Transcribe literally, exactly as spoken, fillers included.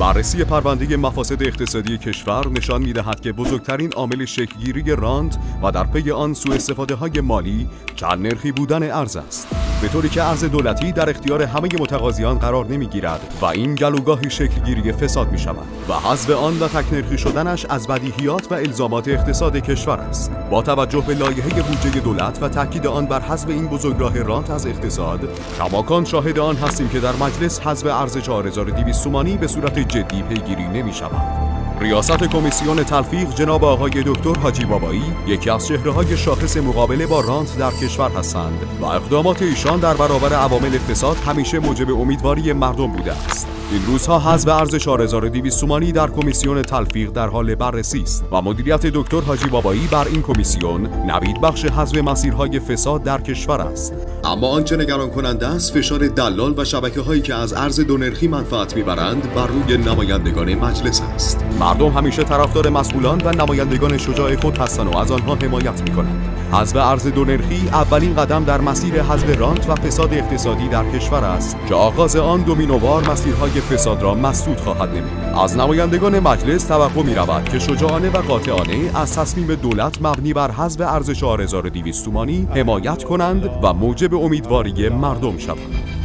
بررسی پرونده مفاسد اقتصادی کشور نشان می‌دهد که بزرگترین عامل شکل‌گیری رانت و در پی آن سوء استفاده‌های مالی چند نرخی بودن ارز است، به طوری که ارز دولتی در اختیار همه متقاضیان قرار نمی‌گیرد و این گلوگاهی شکل‌گیری فساد می‌شود و حذف آن و تک‌نرخی شدنش از بدیهیات و الزامات اقتصاد کشور است. با توجه به لایحه بودجه دولت و تاکید آن بر حذف این بزرگراه رانت از اقتصاد، کماکان شاهد آن هستیم که در مجلس حذف ارز چهار هزار و دویست تومانی به صورت جدی پیگیری نمی‌شود. ریاست کمیسیون تلفیق جناب آقای دکتر حاجی بابایی یکی از چهره‌های شاخص مقابله با رانت در کشور هستند و اقدامات ایشان در برابر عوامل فساد همیشه موجب امیدواری مردم بوده است. این روزها حذف ارز چهار هزار و دویست تومانی در کمیسیون تلفیق در حال بررسی است و مدیریت دکتر حاجی بابایی بر این کمیسیون نوید بخش حذف مسیرهای فساد در کشور است. اما آنچه نگران کننده است فشار دلال و شبکه‌هایی که از ارز دو نرخی منفعت میبرند بر روی نمایندگان مجلس است. مردم همیشه طرفدار مسئولان و نمایندگان شجاع خود هستند و از آنها حمایت می‌کنند. حذف ارز دو نرخی اولین قدم در مسیر حذف رانت و فساد اقتصادی در کشور است که آغاز آن دومینووار مسیرهای فساد را مسدود خواهد نمود. از نمایندگان مجلس توقع می‌رود که شجاعانه و قاطعانه از تصمیم دولت مبنی بر حذف ارز چهار هزار و دویست تومانی حمایت کنند و موجب امیدواری مردم شوند.